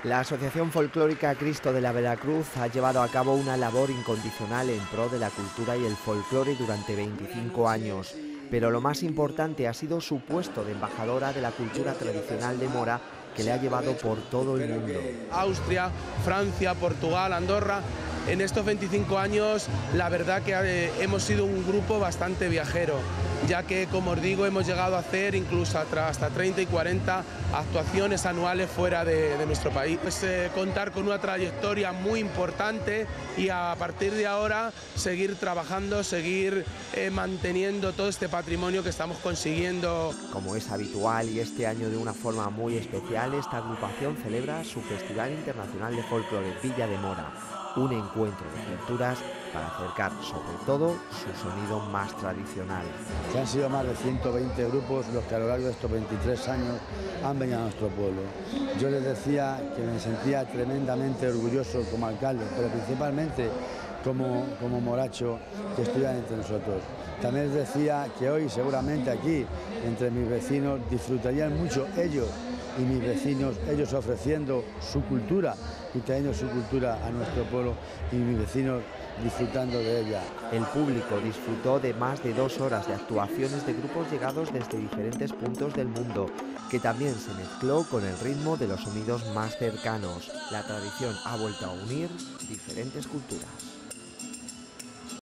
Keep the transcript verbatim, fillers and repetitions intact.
La Asociación Folclórica Cristo de la Veracruz ha llevado a cabo una labor incondicional en pro de la cultura y el folclore durante veinticinco años, pero lo más importante ha sido su puesto de embajadora de la cultura tradicional de Mora, que le ha llevado por todo el mundo. Austria, Francia, Portugal, Andorra. En estos veinticinco años, la verdad que eh, hemos sido un grupo bastante viajero, ya que, como os digo, hemos llegado a hacer incluso hasta treinta y cuarenta actuaciones anuales fuera de, de nuestro país. Pues, eh, contar con una trayectoria muy importante y a partir de ahora seguir trabajando, seguir eh, manteniendo todo este patrimonio que estamos consiguiendo. Como es habitual y este año de una forma muy especial, esta agrupación celebra su Festival Internacional de Folclore Villa de Mora, un encuentro de culturas para acercar sobre todo su sonido más tradicional. Se han sido más de ciento veinte grupos los que a lo largo de estos veintitrés años han venido a nuestro pueblo. Yo les decía que me sentía tremendamente orgulloso como alcalde, pero principalmente como, como moracho, que estuvieran entre nosotros. También les decía que hoy seguramente aquí, entre mis vecinos, disfrutarían mucho ellos y mis vecinos, ellos ofreciendo su cultura y trayendo su cultura a nuestro pueblo y mis vecinos disfrutando de ella. El público disfrutó de más de dos horas de actuaciones de grupos llegados desde diferentes puntos del mundo, que también se mezcló con el ritmo de los sonidos más cercanos. La tradición ha vuelto a unir diferentes culturas.